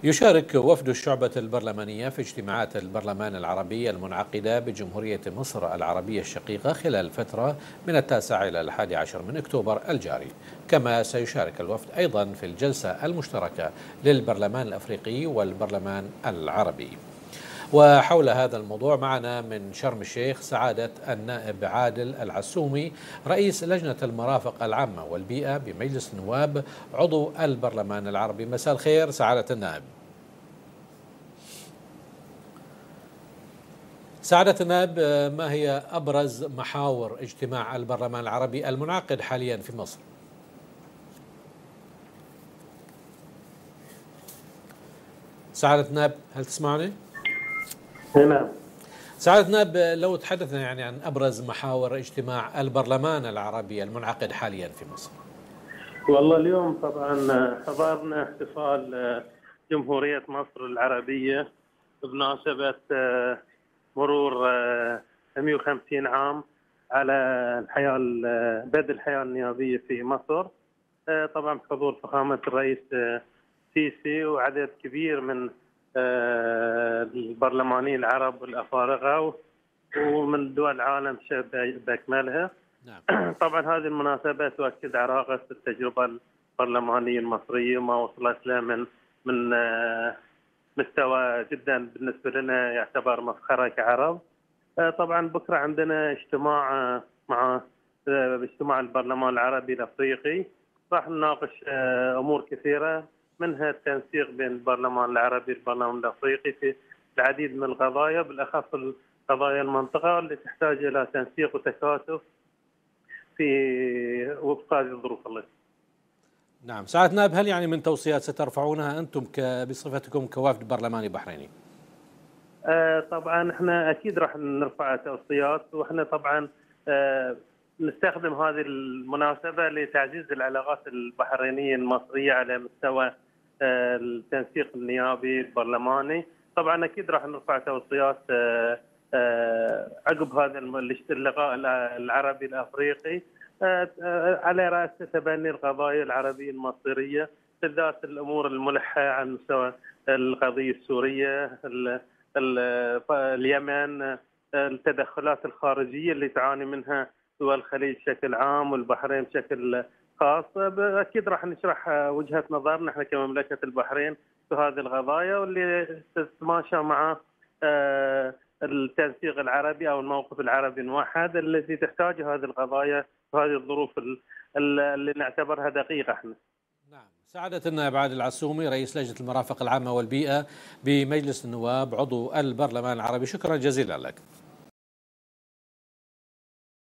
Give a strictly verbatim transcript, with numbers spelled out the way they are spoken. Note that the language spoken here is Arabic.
يشارك وفد الشعبة البرلمانية في اجتماعات البرلمان العربي المنعقدة بجمهورية مصر العربية الشقيقة خلال فترة من التاسع إلى الحادي عشر من أكتوبر الجاري. كما سيشارك الوفد أيضا في الجلسة المشتركة للبرلمان الأفريقي والبرلمان العربي. وحول هذا الموضوع معنا من شرم الشيخ سعادة النائب عادل العسومي رئيس لجنة المرافق العامة والبيئة بمجلس النواب عضو البرلمان العربي. مساء الخير سعادة النائب. سعادة النائب، ما هي أبرز محاور اجتماع البرلمان العربي المنعقد حاليا في مصر؟ سعادة النائب هل تسمعني؟ نعم. سعادة النائب، لو تحدثنا يعني عن أبرز محاور اجتماع البرلمان العربي المنعقد حاليا في مصر. والله اليوم طبعا حضرنا احتفال جمهورية مصر العربية بمناسبة مرور مئة وخمسين عام على الحياة بدء الحياة النيابية في مصر، طبعا بحضور فخامة الرئيس السيسي وعدد كبير من البرلمانيين العرب والأفارقة ومن دول العالم بأكملها. نعم. طبعا هذه المناسبة تؤكد عراقة التجربة البرلمانية المصرية وما وصلت له من من مستوى جدا بالنسبة لنا يعتبر مسخرة كعرب. طبعا بكرة عندنا اجتماع مع اجتماع البرلمان العربي الأفريقي، راح نناقش أمور كثيرة منها التنسيق بين البرلمان العربي والبرلمان الأفريقي في العديد من القضايا، بالأخص قضايا المنطقة اللي تحتاج إلى تنسيق وتكاتف في وفق هذه الظروف. الله. نعم سعادة النائب، هل يعني من توصيات سترفعونها أنتم بصفتكم كوافد برلماني بحريني؟ آه طبعا احنا أكيد راح نرفع توصيات، واحنا طبعا آه نستخدم هذه المناسبة لتعزيز العلاقات البحرينية المصرية على مستوى آه التنسيق النيابي البرلماني. طبعا أكيد راح نرفع توصيات آه عقب هذا اللقاء العربي الافريقي على راس تبني القضايا العربيه المصيريه، بالذات الامور الملحه على مستوى القضيه السوريه، اليمن، التدخلات الخارجيه اللي تعاني منها دول الخليج بشكل عام والبحرين بشكل خاص. اكيد راح نشرح وجهه نظرنا احنا كمملكه البحرين في هذه القضايا واللي تتماشى مع التنسيق العربي او الموقف العربي الموحد الذي تحتاج هذه القضايا وهذه الظروف اللي نعتبرها دقيقه احنا. نعم، سعادة النائب عادل العسومي رئيس لجنة المرافق العامة والبيئة بمجلس النواب عضو البرلمان العربي، شكرا جزيلا لك.